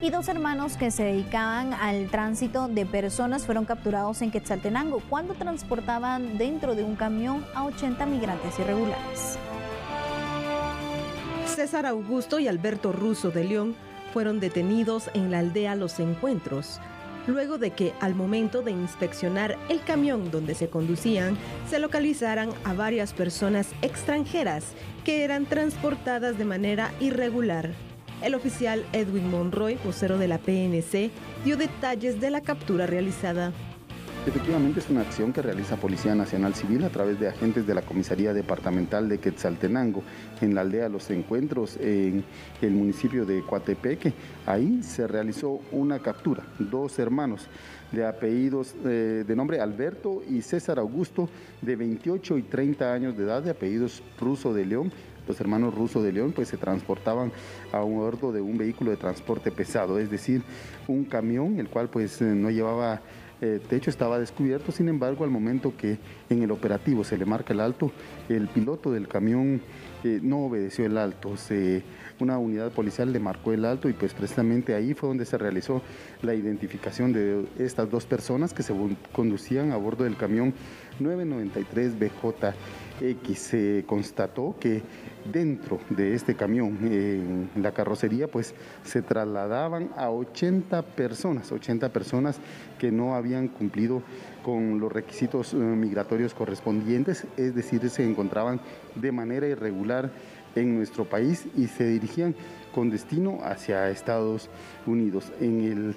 Y dos hermanos que se dedicaban al tránsito de personas fueron capturados en Quetzaltenango cuando transportaban dentro de un camión a 80 migrantes irregulares. César Augusto y Alberto Russo de León fueron detenidos en la aldea Los Encuentros, luego de que al momento de inspeccionar el camión donde se conducían, se localizaran a varias personas extranjeras que eran transportadas de manera irregular. El oficial Edwin Monroy, vocero de la PNC, dio detalles de la captura realizada. Efectivamente es una acción que realiza Policía Nacional Civil a través de agentes de la Comisaría Departamental de Quetzaltenango en la aldea Los Encuentros, en el municipio de Coatepeque. Ahí se realizó una captura, dos hermanos de apellidos de nombre Alberto y César Augusto, de 28 y 30 años de edad, de apellidos Russo de León. Los hermanos Russo de León pues se transportaban a bordo de un vehículo de transporte pesado, es decir, un camión, el cual pues no llevaba techo, estaba descubierto. Sin embargo, al momento que en el operativo se le marca el alto, el piloto del camión no obedeció el alto. Una unidad policial le marcó el alto y pues precisamente ahí fue donde se realizó la identificación de estas dos personas que se conducían a bordo del camión 993 BJX. Se constató que dentro de este camión, en la carrocería, pues se trasladaban a 80 personas que no habían cumplido con los requisitos migratorios correspondientes, es decir, se encontraban de manera irregular en nuestro país y se dirigían con destino hacia Estados Unidos. En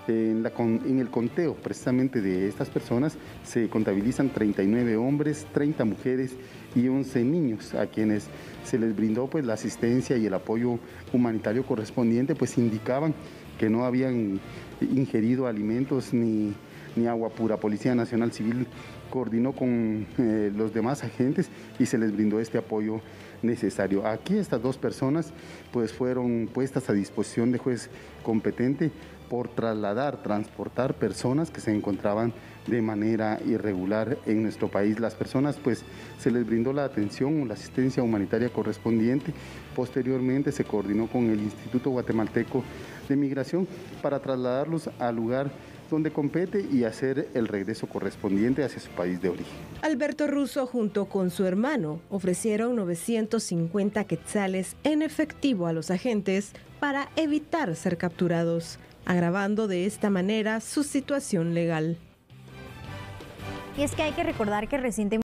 el conteo precisamente de estas personas se contabilizan 39 hombres, 30 mujeres y 11 niños, a quienes se les brindó pues la asistencia y el apoyo humanitario correspondiente, pues indicaban que no habían ingerido alimentos ni agua pura. Policía Nacional Civil coordinó con los demás agentes y se les brindó este apoyo necesario. Aquí estas dos personas pues fueron puestas a disposición de juez competente por transportar personas que se encontraban de manera irregular en nuestro país. Las personas pues se les brindó la atención o la asistencia humanitaria correspondiente. Posteriormente se coordinó con el Instituto Guatemalteco de Migración para trasladarlos al lugar donde compete y hacer el regreso correspondiente hacia su país de origen. Alberto Russo junto con su hermano ofrecieron 950 quetzales en efectivo a los agentes para evitar ser capturados, agravando de esta manera su situación legal. Y es que hay que recordar que recientemente